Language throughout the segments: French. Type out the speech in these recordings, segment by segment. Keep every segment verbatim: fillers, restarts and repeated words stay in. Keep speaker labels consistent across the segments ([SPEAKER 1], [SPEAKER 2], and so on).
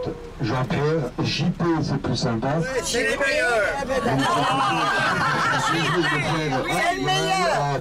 [SPEAKER 1] Jean-Pierre, J P c'est plus sympa.
[SPEAKER 2] Ouais, c'est les meilleurs.
[SPEAKER 1] C'est le meilleur.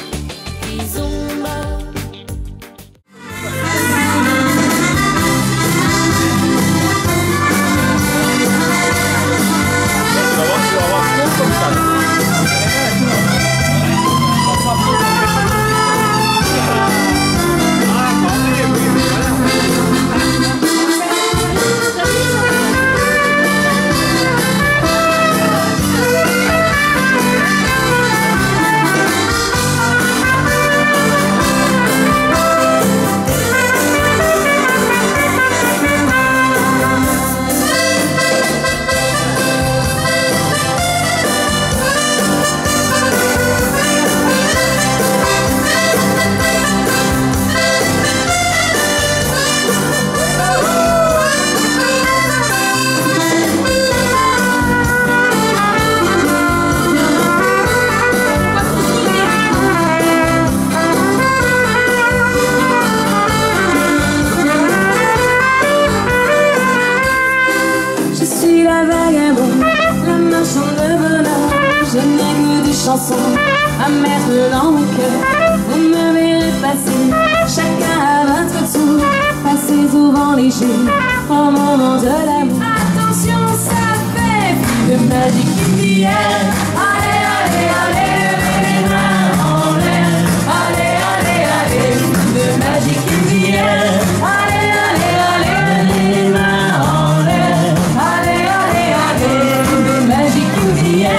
[SPEAKER 3] Chansons à mettre dans mon cœur. Vous me verrez passer, chacun à votre tour. Passez souvent léger au moment de l'amour. Attention, ça fait de magie qui vient. Allez, allez, allez, levez les mains en l'air. Allez, allez, allez, de magie qui vient. Allez, allez, allez, levez les mains en l'air. Allez, allez, allez, de magie qui vient.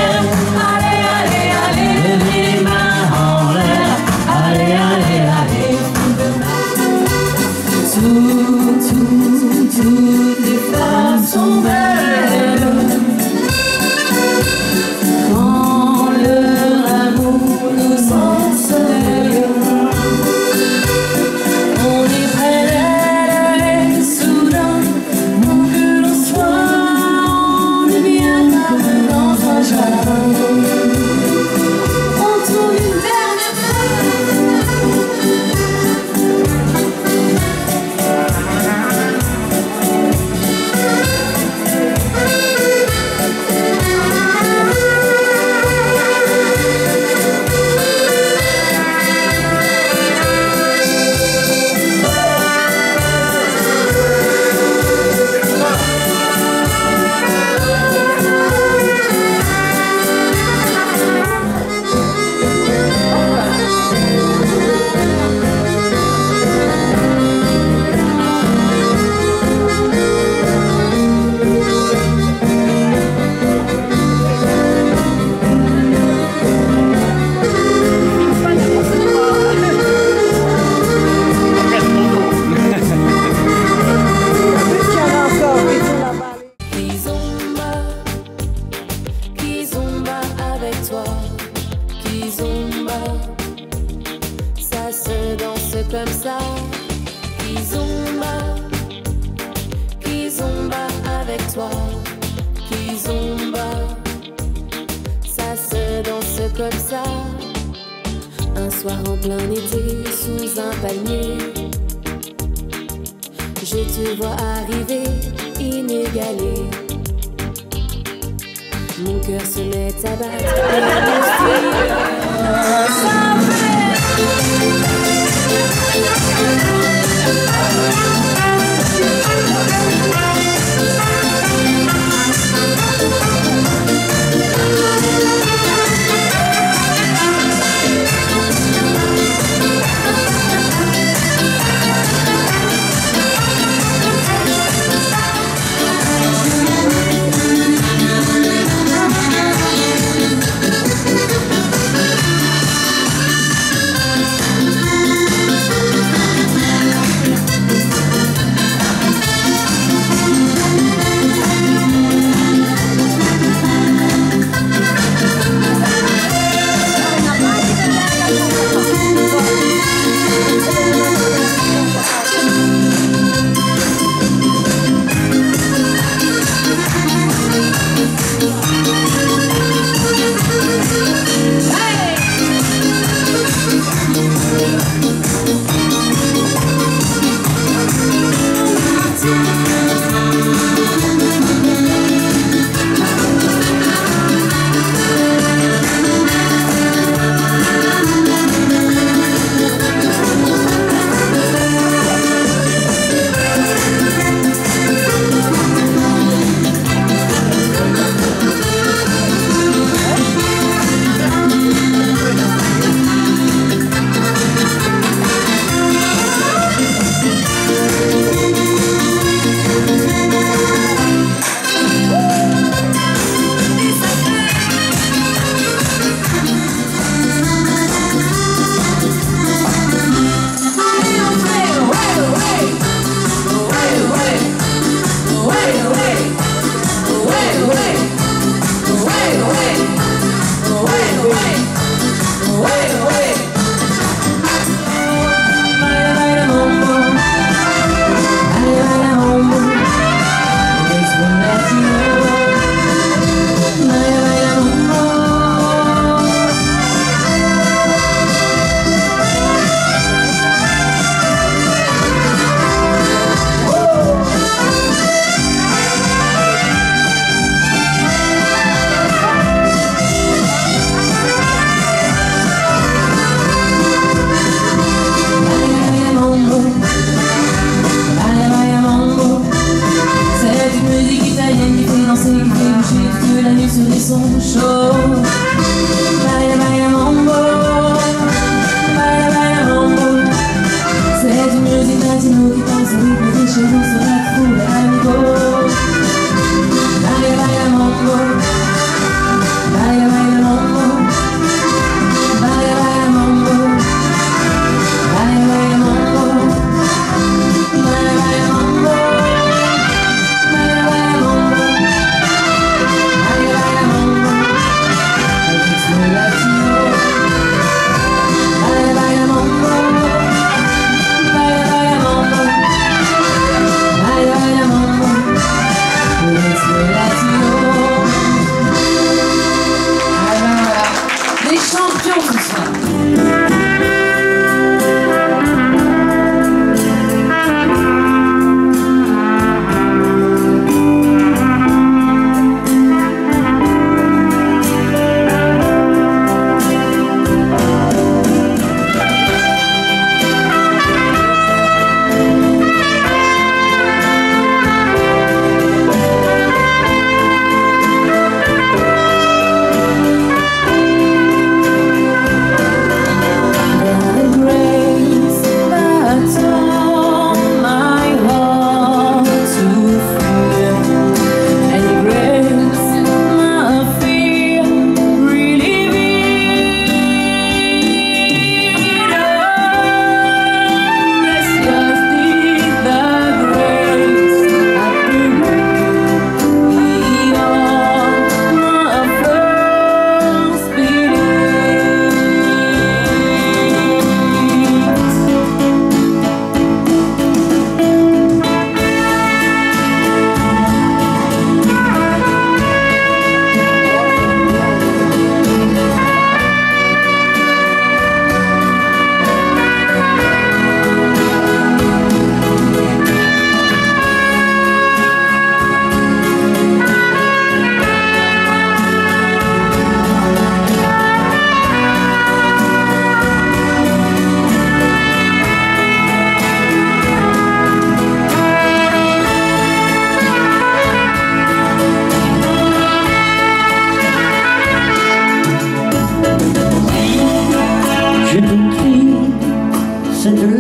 [SPEAKER 3] Toutes les femmes sont belles quand leur amour nous ensoleille. On est près d'elle et soudain, où que l'on soit, on est bien comme dans un jardin. On tourne une dernière fois. Ça se danse comme ça. Kizomba, Kizomba avec toi. Kizomba, ça se danse comme ça. Un soir en plein été, sous un palmier, je te vois arriver, inégalé. Mon cœur se met à battre. Ça fait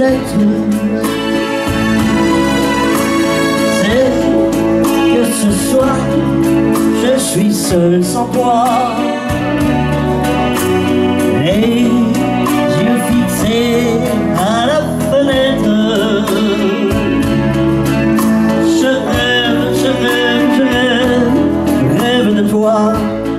[SPEAKER 2] lettre, c'est que ce soir je suis seul sans toi. Les yeux fixés à la fenêtre, je rêve, je rêve, je rêve, je rêve de toi.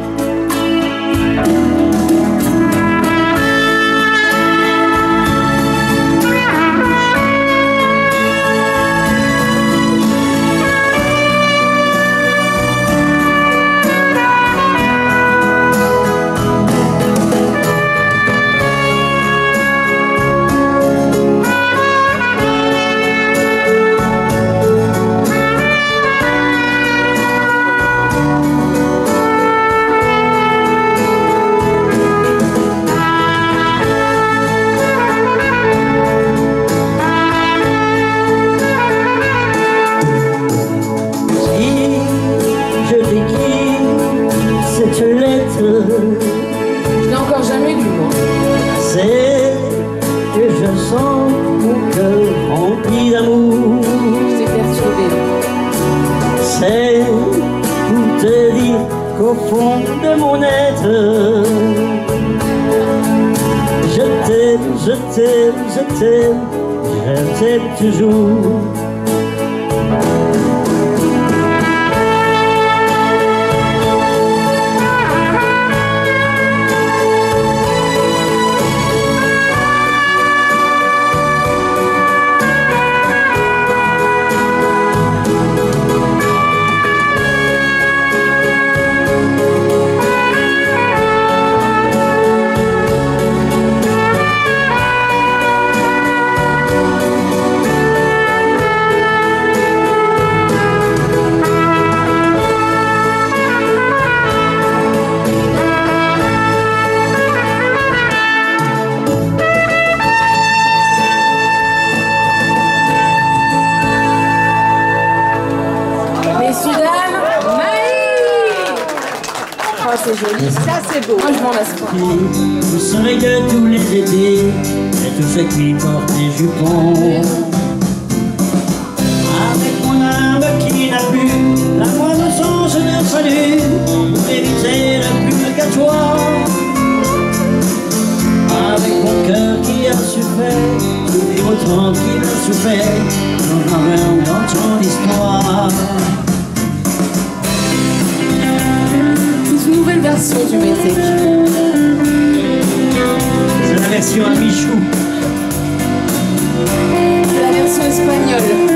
[SPEAKER 3] Je l'ai encore jamais lu, moi.
[SPEAKER 2] C'est que je sens mon cœur rempli d'amour.
[SPEAKER 3] C'est perturbé.
[SPEAKER 2] C'est pour te dire qu'au fond de mon être, je t'aime, je t'aime, je t'aime, je t'aime toujours.
[SPEAKER 3] C'est joli, ça c'est beau. Moi je m'en lasse pas.
[SPEAKER 2] Vous serez que tous les étés, et tous ceux qui portent des jupons, avec mon âme qui n'a plus la moindre songe de salut, pour éviter le purgatoire, avec mon cœur qui a souffert, et autant qu'il a souffert, dans un dans ton histoire.
[SPEAKER 3] Nouvelle version du Métèque.
[SPEAKER 2] C'est la version à Michou.
[SPEAKER 3] C'est la version espagnole.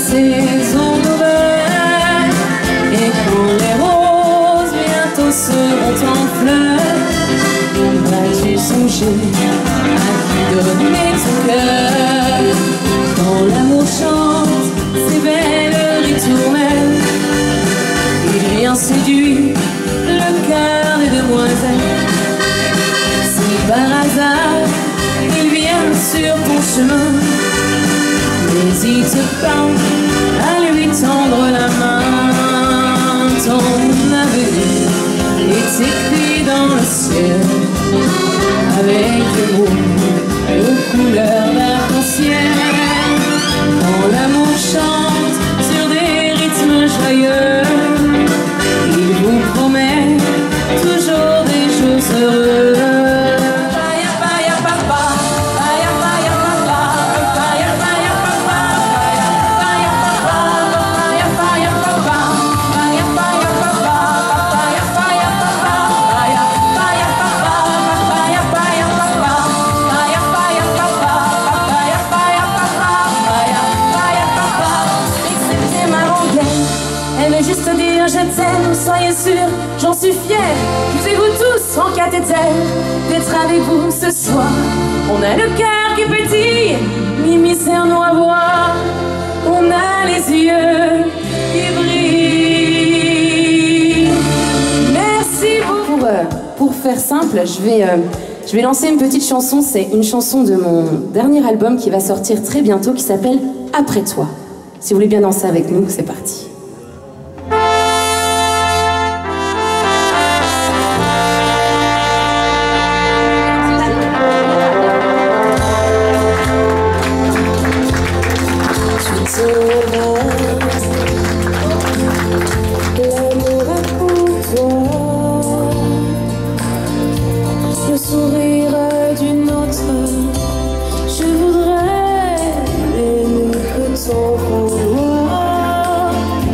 [SPEAKER 3] saison d'automne. Et quand les roses bientôt seront en fleurs, vas-tu songer à qui donner ton cœur? Quand l'amour chante ses belles ritournelles, il vient séduire le cœur des demoiselles. Si par hasard il vient sur ton chemin, n'hésite pas à lui tendre la main. Ton avenir est écrit dans le ciel avec des mots aux couleurs d'arc-en-ciel. Quand l'amour chante sur des rythmes joyeux, il vous promet toujours des choses heureuses. Juste dire je t'aime, soyez sûr, j'en suis fière. Vous et vous tous en cathéter d'être avec vous ce soir. On a le cœur qui pétille, Mimi serre nous à voir. On a les yeux qui brillent. Merci beaucoup. Pour, euh, pour faire simple, je vais, euh, je vais lancer une petite chanson. C'est une chanson de mon dernier album qui va sortir très bientôt, qui s'appelle Après toi. Si vous voulez bien danser avec nous, c'est parti.
[SPEAKER 4] L'amour a pour toi le sourire d'une autre. Je voudrais l'aimer que ton vouloir.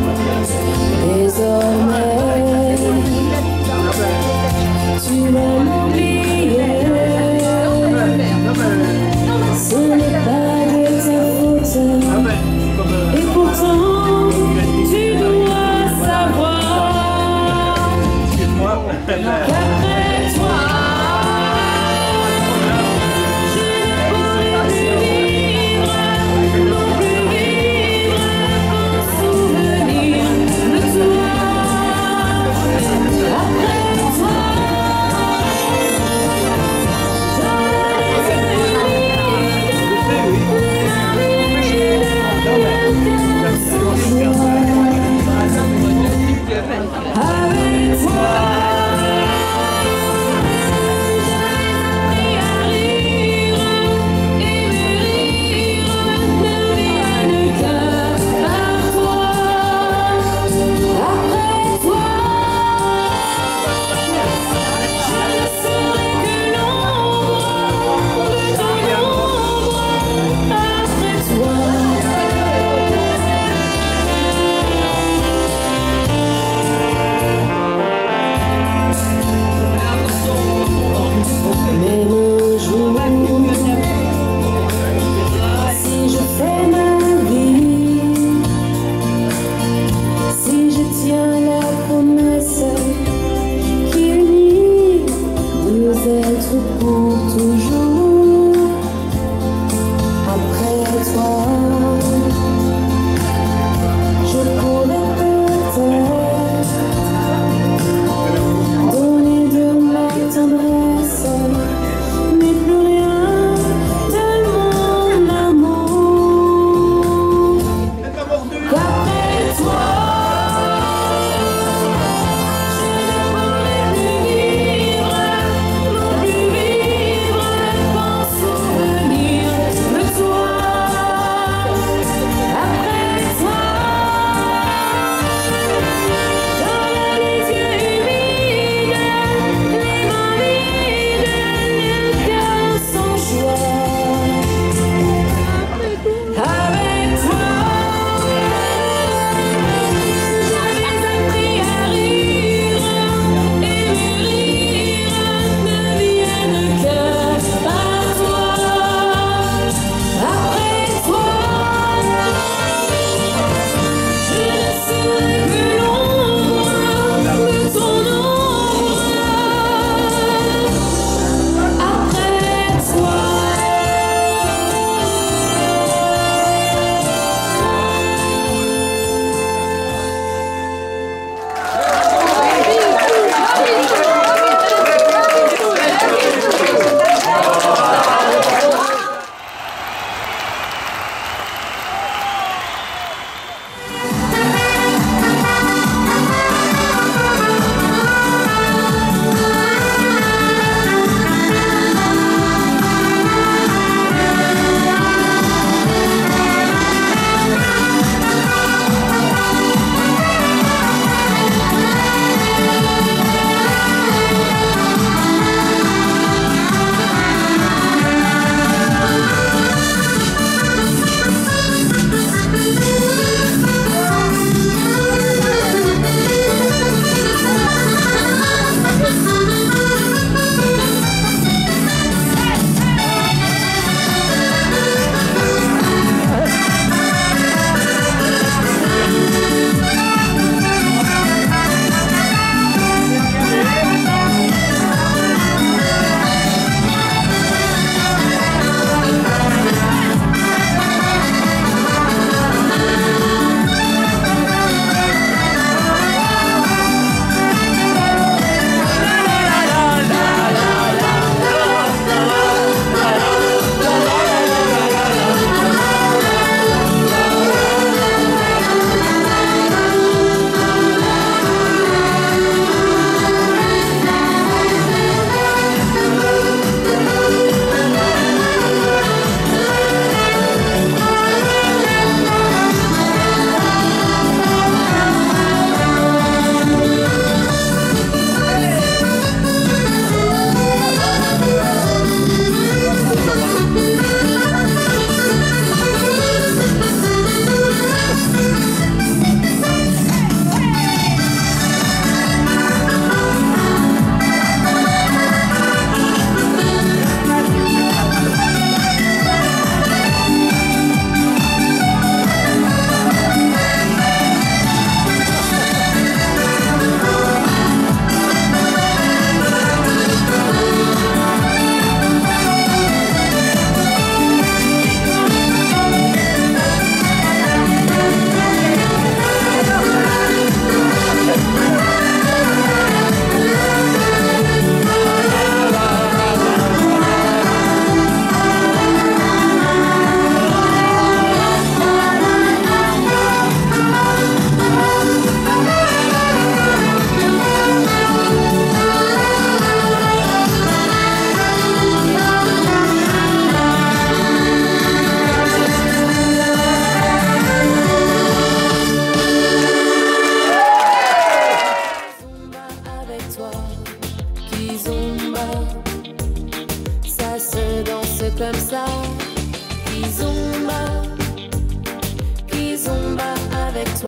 [SPEAKER 4] Kizomba